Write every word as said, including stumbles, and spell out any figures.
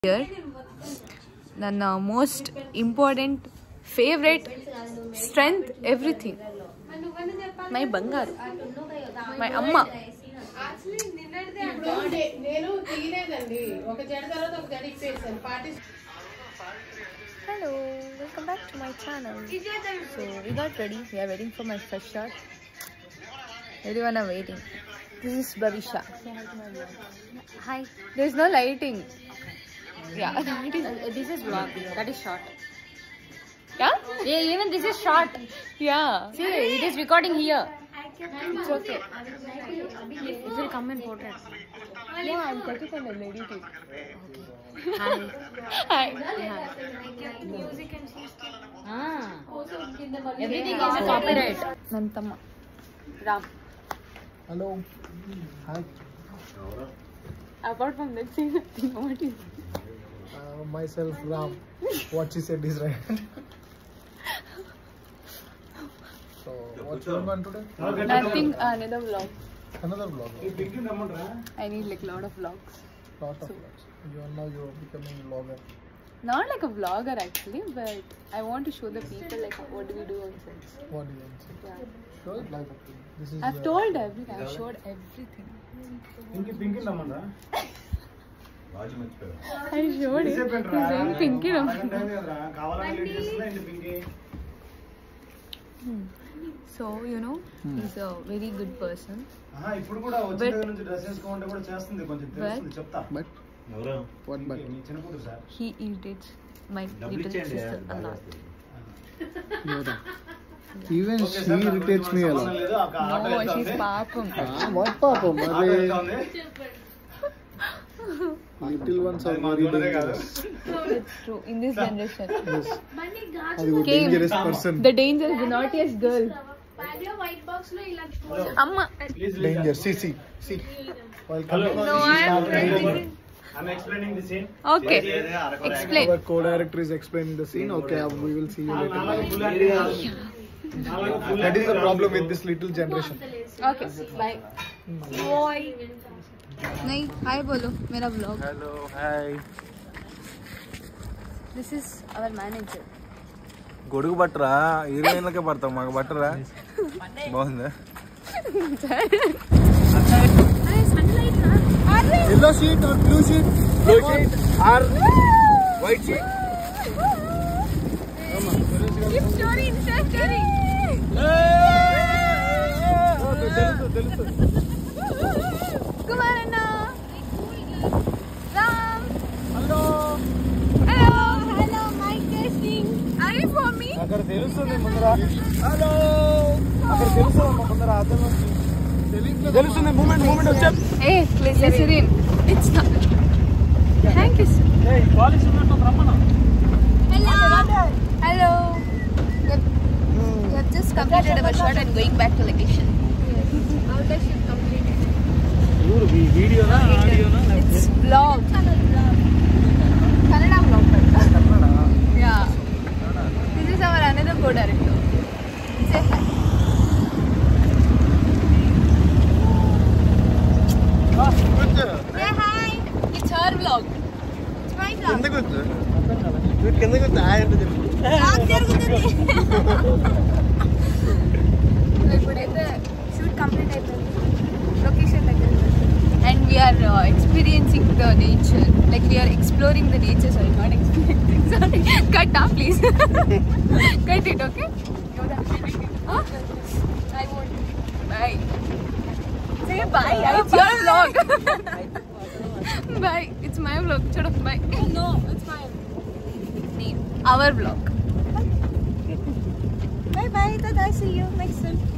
Here, ನನ್ನ most important, favorite, strength, everything. My bangaru, my amma. Hello, welcome back to my channel. So we got ready. We are waiting for my first shot. Everyone are waiting. This is Bhavisha. Hi. There is no lighting. Yeah, that is, uh, this is vlog. That is short. Yeah? Yeah, even this is short. Yeah. See, it is recording here. It's okay. It will come in portrait. Yeah, I'm cutting on the lady too. Okay. Hi. Hi. Hi. Music and ah. Everything is a copyright. Nantamma. Ram. Hello. Hi. Apart from that, say nothing. What is Uh, myself Ram. What she said is right. So what's going on today? nothing? Another vlog. Another vlog. I need like lot of vlogs. Lot of So- vlogs. You are now you're becoming a vlogger. Not like a vlogger actually, but I want to show the people like what do we do on set. What do you want to say? Yeah. Show it live. This is. I've your- told everything. I've showed everything. Pinky, Pinky, Namanda. I showed it. He's saying Pinky Raman. Hmm. So you know, he's a very good person. But what but? He irritates my little sister a lot. Yoda. Even she irritates me a lot. No, she's papam. Ah, what papa? Mother. Little ones are very dangerous. It's true. In this generation, Yes. Are you a Came. dangerous person? the danger is the naughtiest girl. Amma. Danger. See, see, see. While coming, No, she I'm started reading. I'm explaining the scene. Okay. Explain. Our co-director is explaining the scene. Okay, we will see you later. That is the problem with this little generation. Okay. Bye. Boy. नहीं हाय बोलो मेरा vlog. Hello, hi. This is our manager. గొడుగు పట్టరా హీరోయిన్లకే పడతాం మాకు పట్టరా బాగుందా Yellow sheet or blue sheet? Blue sheet or white sheet Keep story, Insta story. తెలుసు తెలుసు Kumar Anna. Ram. Hello Hello. Hello. Mic testing. Are you for me? అక్కడ తెలుస్తుంది ముందర హలో అక్కడ తెలుస్తుంది ముందర అర్థం తెలుస్తుంది మూమెంట్ మూమెంట్ వచ్చా Hey, glycerin. It's not. Thank you, sir. Hello. Hello. We have just completed our shot and going back to location. How does you complete it? వీడియోనా ఆడియోనా It's vlog. Kannada vlog. Yeah. This is our another co-director. Say hi. Say hi. It's her vlog. It's my vlog. ఎందుకు వీటికి ఎందుకు hi అంటే చెప్పు Vlog జరుగుతుంది. ఇప్పుడైతే shoot complete అయిపోయింది. లొకేషన్ దగ్గర and we are uh, experiencing the nature, like we are exploring the nature. Sorry, not experiencing. Sorry, cut off, please. Cut it, okay? Huh? I won't. Bye. Say bye. It's your vlog. Bye. It's my vlog. Shut up. Bye. No, it's mine. Name. Our vlog. Bye bye. Tada. See you next time.